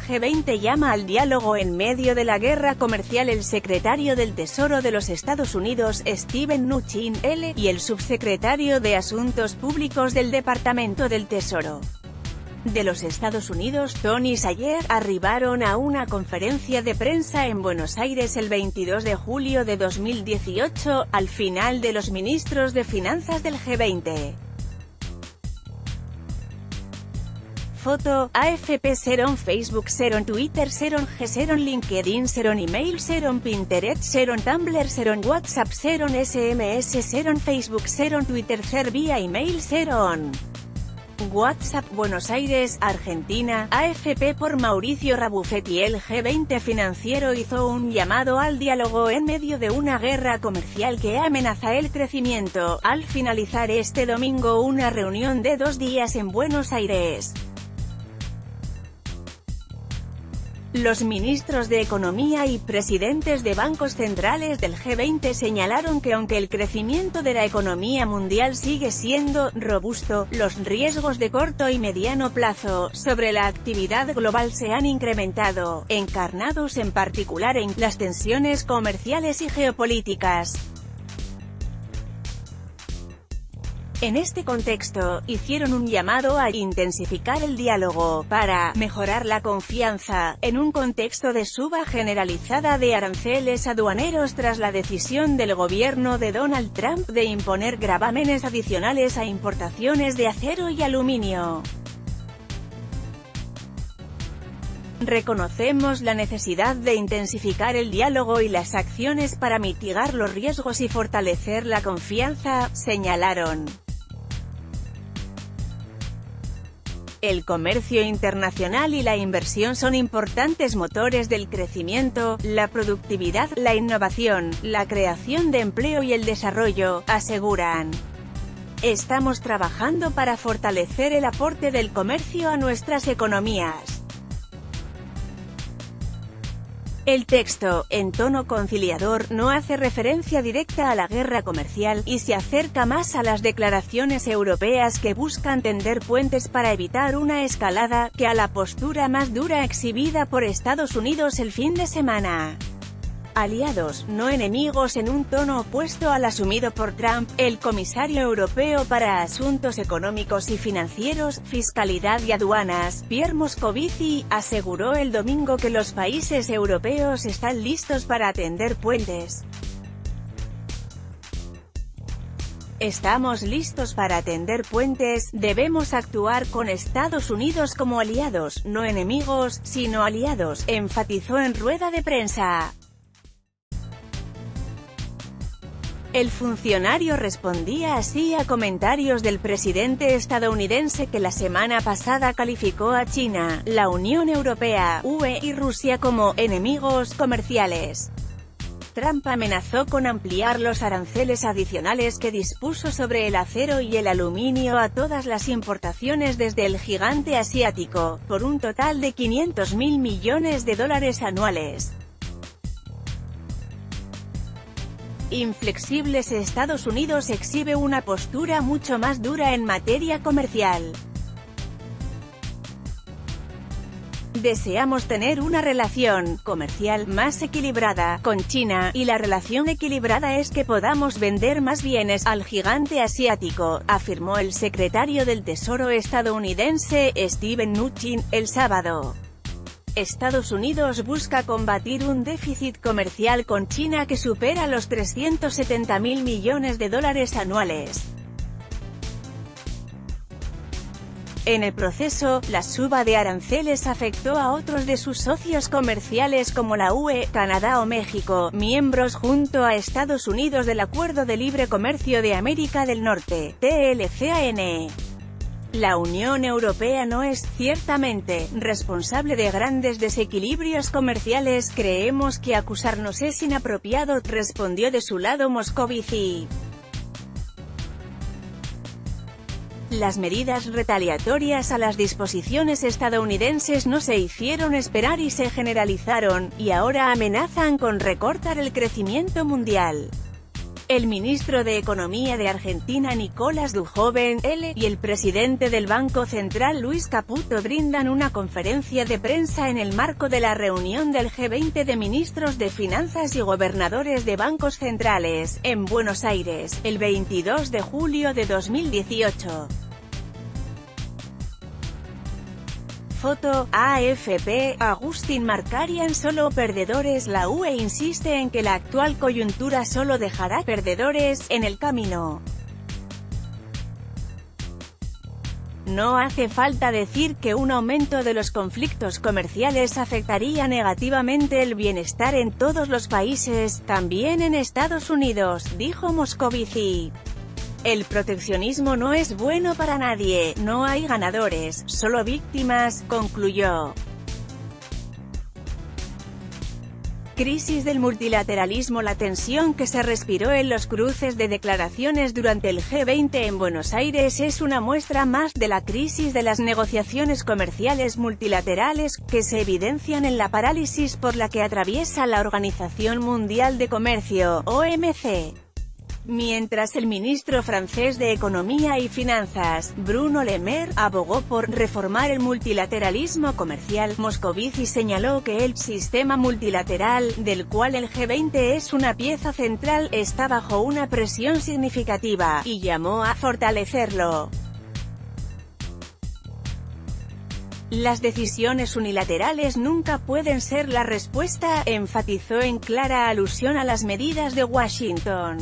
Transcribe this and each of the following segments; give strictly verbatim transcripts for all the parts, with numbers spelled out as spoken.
G veinte llama al diálogo en medio de la guerra comercial. El secretario del Tesoro de los Estados Unidos, Steven Mnuchin, L, y el subsecretario de Asuntos Públicos del Departamento del Tesoro de los Estados Unidos, Tony Sayer, arribaron a una conferencia de prensa en Buenos Aires el veintidós de julio de dos mil dieciocho, al final de los ministros de finanzas del G veinte. Foto, A F P Seron Facebook Seron Twitter Seron G Seron LinkedIn Seron Email Seron Pinterest Seron Tumblr Seron WhatsApp Seron S M S Seron Facebook Seron Twitter Ser vía email Seron WhatsApp. Buenos Aires, Argentina, A F P por Mauricio Rabuffetti. El G veinte financiero hizo un llamado al diálogo en medio de una guerra comercial que amenaza el crecimiento, al finalizar este domingo una reunión de dos días en Buenos Aires. Los ministros de Economía y presidentes de bancos centrales del G veinte señalaron que aunque el crecimiento de la economía mundial sigue siendo robusto, los riesgos de corto y mediano plazo sobre la actividad global se han incrementado, encarnados en particular en las tensiones comerciales y geopolíticas. En este contexto, hicieron un llamado a intensificar el diálogo, para mejorar la confianza, en un contexto de suba generalizada de aranceles aduaneros tras la decisión del gobierno de Donald Trump de imponer gravámenes adicionales a importaciones de acero y aluminio. Reconocemos la necesidad de intensificar el diálogo y las acciones para mitigar los riesgos y fortalecer la confianza, señalaron. El comercio internacional y la inversión son importantes motores del crecimiento, la productividad, la innovación, la creación de empleo y el desarrollo, aseguran. Estamos trabajando para fortalecer el aporte del comercio a nuestras economías. El texto, en tono conciliador, no hace referencia directa a la guerra comercial, y se acerca más a las declaraciones europeas que buscan tender puentes para evitar una escalada, que a la postura más dura exhibida por Estados Unidos el fin de semana. Aliados, no enemigos. En un tono opuesto al asumido por Trump, el comisario europeo para Asuntos Económicos y Financieros, Fiscalidad y Aduanas, Pierre Moscovici, aseguró el domingo que los países europeos están listos para tender puentes. Estamos listos para tender puentes, debemos actuar con Estados Unidos como aliados, no enemigos, sino aliados, enfatizó en rueda de prensa. El funcionario respondía así a comentarios del presidente estadounidense que la semana pasada calificó a China, la Unión Europea, U E y Rusia como enemigos comerciales. Trump amenazó con ampliar los aranceles adicionales que dispuso sobre el acero y el aluminio a todas las importaciones desde el gigante asiático, por un total de quinientos mil millones de dólares anuales. Inflexibles. Estados Unidos exhibe una postura mucho más dura en materia comercial. Deseamos tener una relación comercial más equilibrada con China, y la relación equilibrada es que podamos vender más bienes al gigante asiático, afirmó el secretario del Tesoro estadounidense, Steven Mnuchin, el sábado. Estados Unidos busca combatir un déficit comercial con China que supera los trescientos setenta mil millones de dólares anuales. En el proceso, la suba de aranceles afectó a otros de sus socios comerciales como la U E, Canadá o México, miembros junto a Estados Unidos del Acuerdo de Libre Comercio de América del Norte, T L C A N. La Unión Europea no es, ciertamente, responsable de grandes desequilibrios comerciales. Creemos que acusarnos es inapropiado, respondió de su lado Moscovici. Las medidas retaliatorias a las disposiciones estadounidenses no se hicieron esperar y se generalizaron, y ahora amenazan con recortar el crecimiento mundial. El ministro de Economía de Argentina Nicolás Dujoven, L, y el presidente del Banco Central Luis Caputo brindan una conferencia de prensa en el marco de la reunión del G veinte de ministros de Finanzas y gobernadores de bancos centrales, en Buenos Aires, el veintidós de julio de dos mil dieciocho. Foto, A F P, Agustín Markarian. Solo perdedores. La U E insiste en que la actual coyuntura solo dejará perdedores en el camino. No hace falta decir que un aumento de los conflictos comerciales afectaría negativamente el bienestar en todos los países, también en Estados Unidos, dijo Moscovici. El proteccionismo no es bueno para nadie, no hay ganadores, solo víctimas, concluyó. Crisis del multilateralismo. La tensión que se respiró en los cruces de declaraciones durante el G veinte en Buenos Aires es una muestra más de la crisis de las negociaciones comerciales multilaterales, que se evidencian en la parálisis por la que atraviesa la Organización Mundial de Comercio, O M C. Mientras el ministro francés de Economía y Finanzas, Bruno Le Maire, abogó por reformar el multilateralismo comercial, Moscovici señaló que el sistema multilateral, del cual el G veinte es una pieza central, está bajo una presión significativa, y llamó a fortalecerlo. Las decisiones unilaterales nunca pueden ser la respuesta, enfatizó en clara alusión a las medidas de Washington.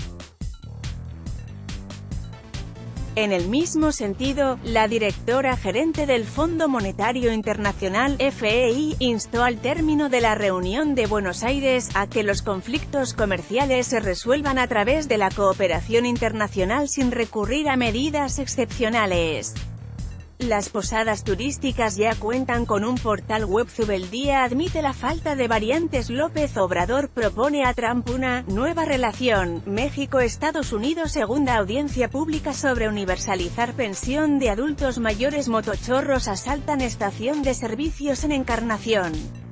En el mismo sentido, la directora gerente del Fondo Monetario Internacional, F E I, instó al término de la reunión de Buenos Aires, a que los conflictos comerciales se resuelvan a través de la cooperación internacional sin recurrir a medidas excepcionales. Las posadas turísticas ya cuentan con un portal web. Zubeldía admite la falta de variantes. López Obrador propone a Trump una nueva relación. México-Estados Unidos. Segunda audiencia pública sobre universalizar pensión de adultos mayores. Motochorros asaltan estación de servicios en Encarnación.